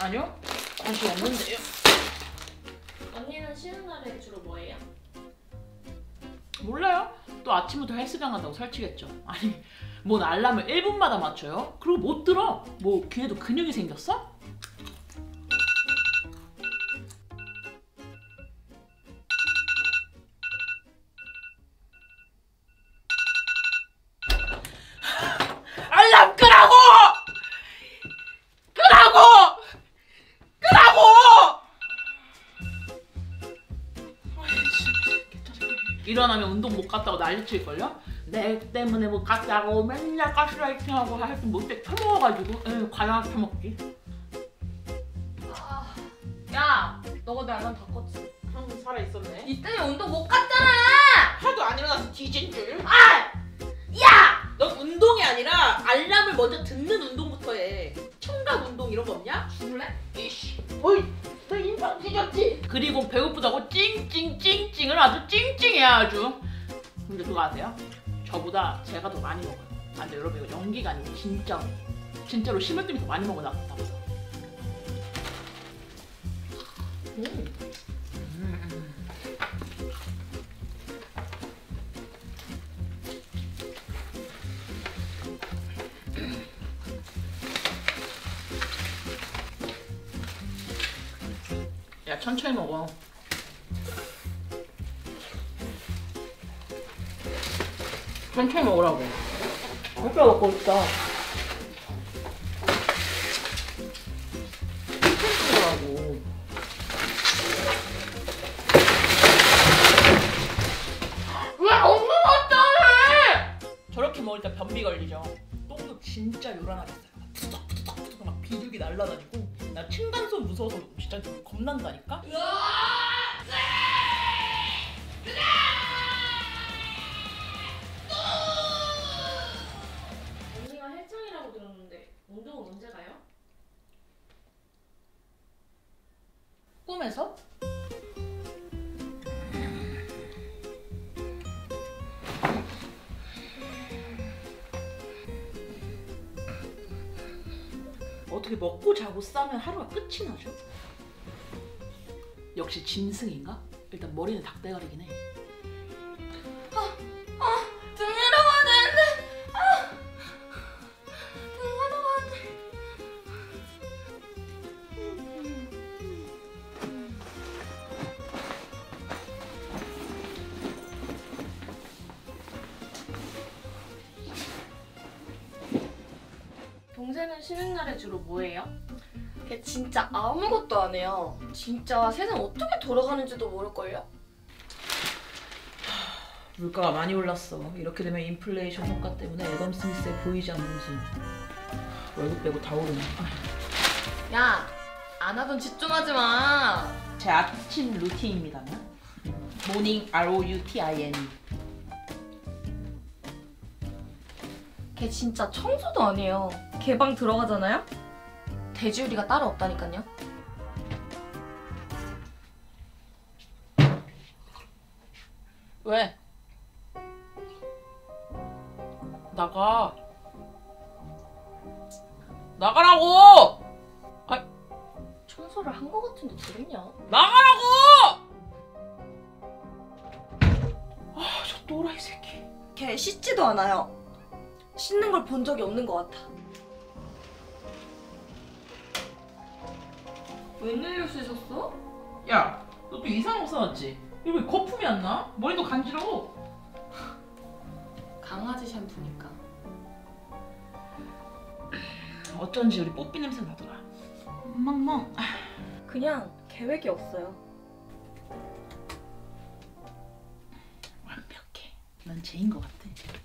아니요? 관심 없는데요. 언니는 쉬는 날에 주로 뭐해요? 몰라요? 또 아침부터 헬스장 간다고 설치겠죠. 아니 뭔 알람을 1분마다 맞춰요? 그리고 못 들어? 뭐 귀에도 근육이 생겼어? 알람 끄라고! 끄라고! 끄라고! 일어나면 운동 못 갔다고 난리칠걸요? 내 때문에 못 갔다고 맨날 가스라이팅하고 하여튼 못돼 펴먹어가지고 과연 펴먹기. 야, 너가 내 알람 다 껐지? 형 살아있었네. 이 때문에 운동 못 갔잖아! 하도 안 일어나서 뒤진 줄. 아! 야! 넌 운동이 아니라 알람을 먼저 듣는 운동부터 해. 청각 운동 이런 거 없냐? 죽을래? 이씨. 어이, 너 인상 뒤졌지? 그리고 배고프다고 찡찡찡찡을 아주 찡찡해야 아주. 근데 그거 아세요? 저보다 제가 더 많이 먹어요. 아, 근데 여러분 이거 연기가 아니고 진짜로 심을 때문에 더 많이 먹어 나보다. 야, 천천히 먹어. 천천히 먹으라고. 진짜 먹고 있다. 천천히 먹으라고. 왜 엄마가 짜해! 저렇게 먹을 때 변비 걸리죠. 똥도 진짜 요란하게 싸요. 푸덕푸덕 막 비둘기 날라다니고. 나 층간소음 무서워서 진짜 겁난다니까? 언니가 헬창이라고 들었는데 운동은 언제 가요? 꿈에서? 어떻게 먹고 자고 싸면 하루가 끝이 나죠? 역시 짐승인가? 일단 머리는 닭대가리긴 해. 등 내려가야 되는데! 등 내려가야 돼. 동생은 쉬는 날에 주로 뭐해요? 걔 진짜 아무것도 안 해요. 진짜 세상 어떻게 돌아가는지도 모를걸요? 물가가 많이 올랐어. 이렇게 되면 인플레이션 효과 때문에 애덤 스미스에 보이지 않는 수. 월급 빼고 다 오르네. 야, 안 하던 짓 좀 하지 마. 제 아침 루틴입니다만. 모닝 ROUTIN. 걔 진짜 청소도 안 해요. 걔 방 들어가잖아요? 돼지우리가 따로 없다니까요. 왜? 나가. 나가라고! 청소를 한 거 같은데 들었냐? 나가라고! 아, 저 또라이 새끼. 걔 씻지도 않아요. 씻는 걸 본 적이 없는 것 같아. 웬일로 씻었어? 야, 너 또 이상한 거 써놨지? 이거 왜 거품이 안 나? 머리도 간지러워. 강아지 샴푸니까. 어쩐지 우리 뽀삐 냄새 나더라. 멍멍. 그냥 계획이 없어요. 완벽해. 난 쟤인 것 같아.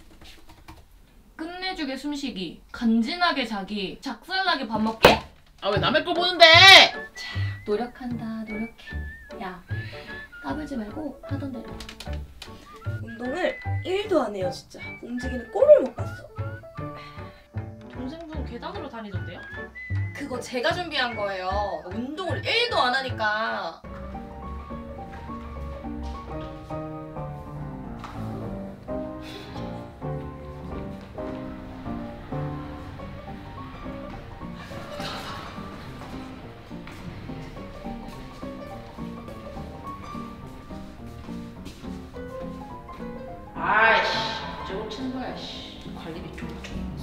끝내주게 숨쉬기, 간지나게 자기, 작살나게 밥 먹기? 아, 왜 남의 거 보는데? 노력한다, 노력해. 야, 까불지 말고 하던 대로. 운동을 1도 안 해요, 진짜. 움직이는 꼴을 못 봤어. 동생분 계단으로 다니던데요? 그거 제가 준비한 거예요. 운동을 1도 안 하니까. 갈비비 쫄깃.